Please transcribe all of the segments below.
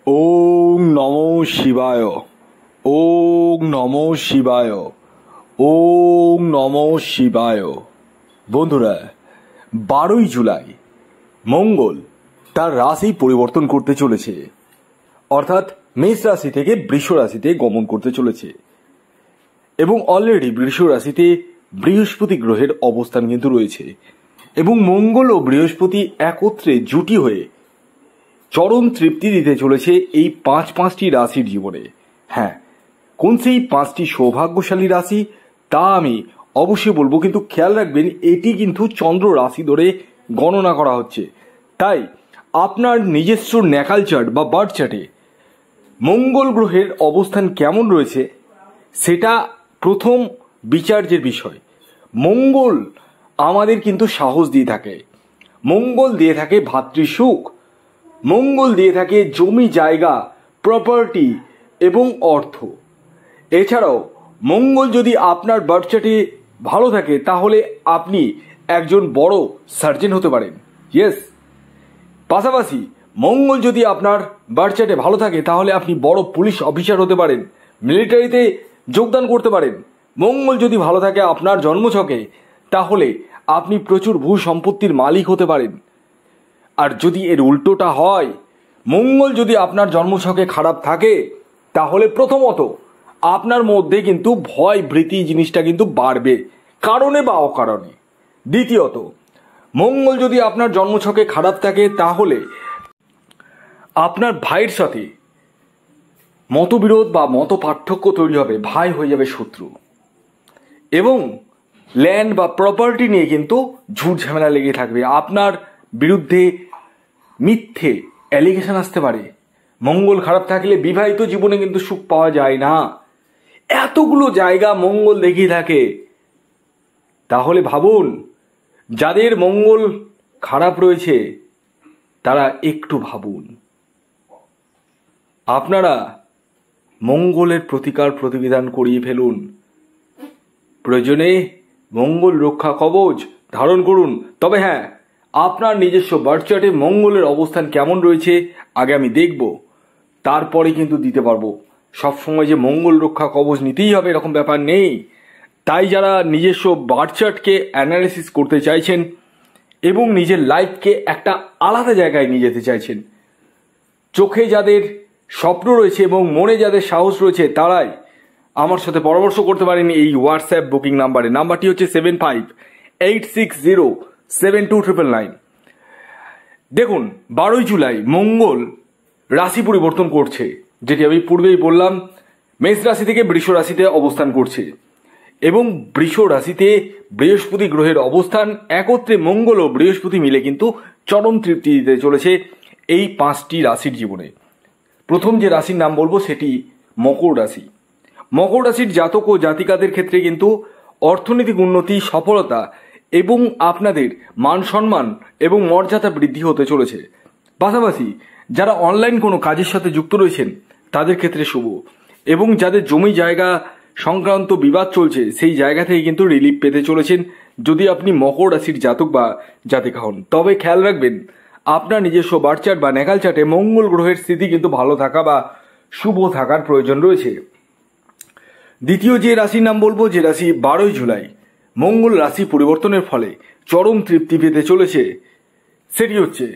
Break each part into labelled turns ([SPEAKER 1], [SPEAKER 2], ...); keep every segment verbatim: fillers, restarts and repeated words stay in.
[SPEAKER 1] ওং নমো শিবায়। ওং নমো শিবায়। ওং নমো শিবায়। বন্ধুরা, বারোই জুলাই মঙ্গল তার রাশি পরিবর্তন করতে চলেছে, অর্থাৎ মেষ রাশি থেকে বৃষ রাশিতে গমন করতে চলেছে এবং অলরেডি বৃষ রাশিতে বৃহস্পতি গ্রহের অবস্থান কিন্তু রয়েছে এবং মঙ্গল ও বৃহস্পতি একত্রে জুটি হয়ে চরম তৃপ্তি দিতে চলেছে এই পাঁচ পাঁচটি রাশির জীবনে। হ্যাঁ, কোন সেই পাঁচটি সৌভাগ্যশালী রাশি তা আমি অবশ্যই বলবো, কিন্তু খেয়াল রাখবেন এটি কিন্তু চন্দ্র রাশি ধরে গণনা করা হচ্ছে। তাই আপনার নিজস্ব ন্যাকাল চার্ট বা বার্থ চার্টে মঙ্গল গ্রহের অবস্থান কেমন রয়েছে সেটা প্রথম বিচার্যের বিষয়। মঙ্গল আমাদের কিন্তু সাহস দিয়ে থাকে, মঙ্গল দিয়ে থাকে ভাতৃসুখ, মঙ্গল দিয়ে থাকে জমি জায়গা প্রপার্টি এবং অর্থ। এছাড়াও মঙ্গল যদি আপনার বার্থ চার্টে ভালো থাকে তাহলে আপনি একজন বড় সার্জন হতে পারেন। ইয়েস, পাশাপাশি মঙ্গল যদি আপনার বার্থ চার্টে ভালো থাকে তাহলে আপনি বড় পুলিশ অফিসার হতে পারেন, মিলিটারিতে যোগদান করতে পারেন। মঙ্গল যদি ভালো থাকে আপনার জন্মছকে তাহলে আপনি প্রচুর ভূ সম্পত্তির মালিক হতে পারেন। আর যদি এর উল্টোটা হয়, মঙ্গল যদি আপনার জন্মছকে খারাপ থাকে তাহলে প্রথমত আপনার মধ্যে কিন্তু ভয় ভীতি জিনিসটা কিন্তু বাড়বে, কারণে বা অকারণে। দ্বিতীয়ত, মঙ্গল যদি আপনার জন্মছকে খারাপ থাকে তাহলে আপনার ভাইয়ের সাথে মতবিরোধ বা মত পার্থক্য তৈরি হবে, ভাই হয়ে যাবে শত্রু এবং ল্যান্ড বা প্রপার্টি নিয়ে কিন্তু ঝুট ঝামেলা লেগে থাকবে। আপনার বিরুদ্ধে মিথ্যে অ্যালিগেশন আসতে পারে। মঙ্গল খারাপ থাকলে বিবাহিত জীবনে কিন্তু সুখ পাওয়া যায় না। এতগুলো জায়গা মঙ্গল দেখিয়ে থাকে। তাহলে ভাবুন, যাদের মঙ্গল খারাপ রয়েছে তারা একটু ভাবুন, আপনারা মঙ্গলের প্রতিকার প্রতিবিধান করিয়ে ফেলুন। প্রয়োজনে মঙ্গল রক্ষা কবচ ধারণ করুন। তবে হ্যাঁ, আপনার নিজস্ব বার্থ চার্টে মঙ্গলের অবস্থান কেমন রয়েছে আগে আমি দেখব, তারপরে কিন্তু দিতে পারবো। সবসময় যে মঙ্গল রক্ষা কবচ নিতেই হবে এরকম ব্যাপার নেই। তাই যারা নিজস্ব বার্থ চার্টকে অ্যানালিসিস করতে চাইছেন এবং নিজের লাইফকে একটা আলাদা জায়গায় নিয়ে যেতে চাইছেন, চোখে যাদের স্বপ্ন রয়েছে এবং মনে যাদের সাহস রয়েছে তারাই আমার সাথে পরামর্শ করতে পারেন এই হোয়াটসঅ্যাপ বুকিং নাম্বারে। নাম্বারটি হচ্ছে seven five eight six zero seven two triple nine. দেখুন, বারোই জুলাই মঙ্গল রাশি পরিবর্তন করছে, যেটি আমি পূর্বেই বললাম, মেষ রাশি থেকে বৃষ রাশিতে অবস্থান করছে এবং বৃষ রাশিতে বৃহস্পতি গ্রহের অবস্থান একত্রে মঙ্গল ও বৃহস্পতি মিলে কিন্তু চরম তৃপ্তি দিতে চলেছে এই পাঁচটি রাশির জীবনে। প্রথম যে রাশির নাম বলবো সেটি মকর রাশি। মকর রাশির জাতক ও জাতিকাদের ক্ষেত্রে কিন্তু অর্থনৈতিক উন্নতি, সফলতা এবং আপনাদের মান সম্মান এবং মর্যাদা বৃদ্ধি হতে চলেছে। পাশাপাশি যারা অনলাইন কোনো কাজের সাথে যুক্ত রয়েছেন তাদের ক্ষেত্রে শুভ এবং যাদের জমি জায়গা সংক্রান্ত বিবাদ চলছে সেই জায়গা থেকে কিন্তু রিলিফ পেতে চলেছেন যদি আপনি মকর রাশির জাতক বা জাতিকা হন। তবে খেয়াল রাখবেন, আপনার নিজস্ব বার্থ চার্ট বা ন্যাকাল চার্টে মঙ্গল গ্রহের স্থিতি কিন্তু ভালো থাকা বা শুভ থাকার প্রয়োজন রয়েছে। দ্বিতীয় যে রাশির নাম বলবো, যে রাশি বারোই জুলাই মঙ্গল রাশি পরিবর্তনের ফলে চরম তৃপ্তি পেতে চলেছে, সেটি হচ্ছে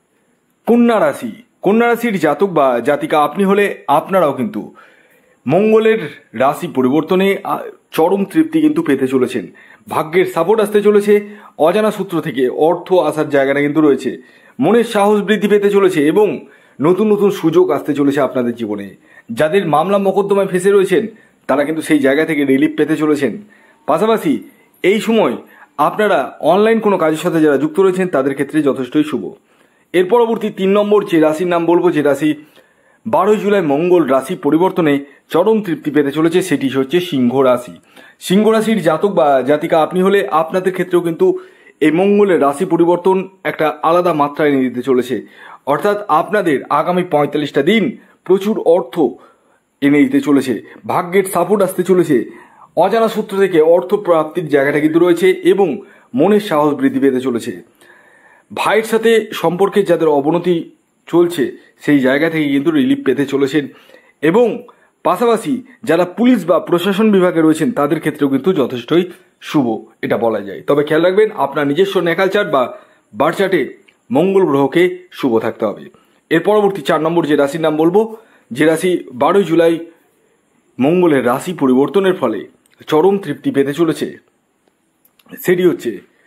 [SPEAKER 1] কন্যা রাশি। কন্যা রাশির জাতক বা জাতিকা আপনি হলে আপনারাও কিন্তু মঙ্গলের রাশি পরিবর্তনে চরম তৃপ্তি কিন্তু পেতে চলেছেন। ভাগ্যের সাপোর্ট আসতে চলেছে, অজানা সূত্র থেকে অর্থ আসার জায়গাটা কিন্তু রয়েছে, মনের সাহস বৃদ্ধি পেতে চলেছে এবং নতুন নতুন সুযোগ আসতে চলেছে আপনাদের জীবনে। যাদের মামলা মোকদ্দমায় ফেসে রয়েছেন তারা কিন্তু সেই জায়গা থেকে রিলিফ পেতে চলেছেন। পাশাপাশি এই সময় আপনারা অনলাইন কোনো কাজের সাথে যারা যুক্ত রয়েছেন তাদের ক্ষেত্রে যথেষ্টই শুভ। এর পরবর্তী তিন নম্বর যে রাশির নাম বলবো, যে রাশি বারোই জুলাই মঙ্গল রাশি পরিবর্তনে চরম তৃপ্তি পেতে চলেছে, সেটি হচ্ছে সিংহ রাশি। সিংহ রাশির জাতক বা জাতিকা আপনি হলে আপনাদের ক্ষেত্রেও কিন্তু এই মঙ্গলের রাশি পরিবর্তন একটা আলাদা মাত্রায় নিয়ে দিতে চলেছে, অর্থাৎ আপনাদের আগামী পঁয়তাল্লিশটা দিন প্রচুর অর্থ এনে দিতে চলেছে, ভাগ্যের সাপোর্ট আসতে চলেছে, অজানা সূত্র থেকে অর্থ প্রাপ্তির জায়গাটা কিন্তু রয়েছে এবং মনের সাহস বৃদ্ধি পেতে চলেছে। ভাইয়ের সাথে সম্পর্কে যাদের অবনতি চলছে সেই জায়গা থেকে কিন্তু রিলিফ পেতে চলেছেন। এবং পাশাপাশি যারা পুলিশ বা প্রশাসন বিভাগে রয়েছেন তাদের ক্ষেত্রেও কিন্তু যথেষ্টই শুভ এটা বলা যায়। তবে খেয়াল রাখবেন আপনার নিজস্ব ন্যাকাল চার্ট বা বার চার্টে মঙ্গল গ্রহকে শুভ থাকতে হবে। এর পরবর্তী চার নম্বর যে রাশির নাম বলবো, যে রাশি বারোই জুলাই মঙ্গলের রাশি পরিবর্তনের ফলে চরম তৃপ্তি পেতে চলেছে, সেটি হচ্ছে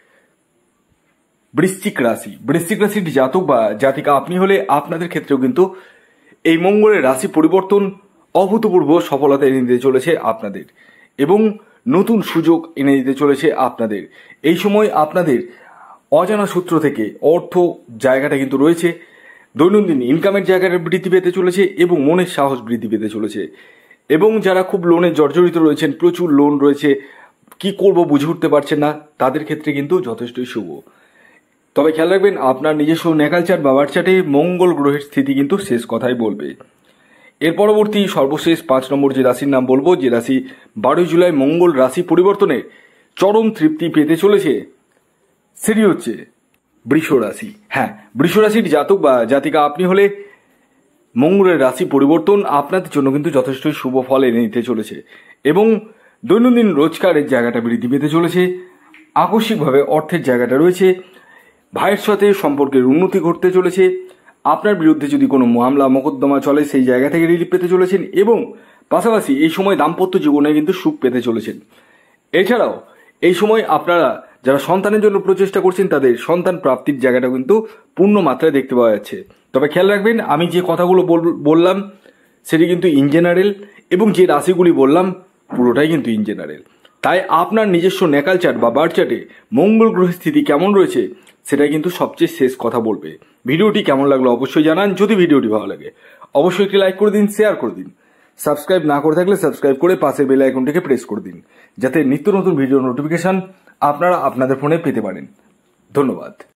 [SPEAKER 1] বৃশ্চিক রাশি। বৃশ্চিক রাশির জাতক বা জাতিকা আপনি হলে আপনাদের ক্ষেত্রেও কিন্তু এই মঙ্গলের রাশি পরিবর্তন অভূতপূর্ব সফলতা এনে দিতে চলেছে আপনাদের এবং নতুন সুযোগ এনে দিতে চলেছে আপনাদের। এই সময় আপনাদের অজানা সূত্র থেকে অর্থ জায়গাটা কিন্তু রয়েছে, দৈনন্দিন ইনকামের জায়গাটা বৃদ্ধি পেতে চলেছে এবং মনের সাহস বৃদ্ধি পেতে চলেছে। এবং যারা খুব লোনে জর্জরিত রয়েছেন, প্রচুর লোন রয়েছে, কি করব বুঝে উঠতে পারছেন না, তাদের ক্ষেত্রে কিন্তু যথেষ্টই শুভ। তবে খেয়াল রাখবেন আপনার নিজস্ব ন্যাকাল চার্ট বা বার চার্টে মঙ্গল গ্রহের স্থিতি কিন্তু শেষ কথাই বলবে। এর পরবর্তী সর্বশেষ পাঁচ নম্বর যে রাশির নাম বলবো, যে রাশি বারোই জুলাই মঙ্গল রাশি পরিবর্তনে চরম তৃপ্তি পেতে চলেছে, সেটি হচ্ছে বৃষ রাশি। হ্যাঁ, বৃষ রাশির জাতক বা জাতিকা আপনি হলে মঙ্গলের রাশি পরিবর্তন আপনাদের জন্য কিন্তু যথেষ্টই শুভ ফল এনে দিতে চলেছে এবং দৈনন্দিন রোজগারের জায়গাটা বৃদ্ধি পেতে চলেছে। আকস্মিকভাবে অর্থের জায়গাটা রয়েছে, ভাইয়ের সাথে সম্পর্কের উন্নতি ঘটতে চলেছে। আপনার বিরুদ্ধে যদি কোনো মামলা মোকদ্দমা চলে সেই জায়গা থেকে রিলিফ পেতে চলেছেন এবং পাশাপাশি এই সময় দাম্পত্য জীবনে কিন্তু সুখ পেতে চলেছেন। এছাড়াও এই সময় আপনারা যারা সন্তানের জন্য প্রচেষ্টা করছেন তাদের সন্তান প্রাপ্তির জায়গাটা কিন্তু পূর্ণ মাত্রায় দেখতে পাওয়া যাচ্ছে। তবে খেয়াল রাখবেন আমি যে কথাগুলো বললাম সেটি কিন্তু ইন জেনারেল এবং যে রাশিগুলি বললাম পুরোটাই কিন্তু ইন জেনারেল। তাই আপনার নিজস্ব ন্যাকাল চার্ট বা বার চার্টে মঙ্গল গ্রহের স্থিতি কেমন রয়েছে সেটাই কিন্তু সবচেয়ে শেষ কথা বলবে। ভিডিওটি কেমন লাগলো অবশ্যই জানান। যদি ভিডিওটি ভালো লাগে অবশ্যই একটি লাইক করে দিন, শেয়ার করে দিন। সাবস্ক্রাইব না করে থাকলে সাবস্ক্রাইব করে পাশের বেল আইকনটিকে প্রেস করে দিন, যাতে নিত্য নতুন ভিডিও নোটিফিকেশন আপনারা আপনাদের ফোনে পেতে পারেন। ধন্যবাদ।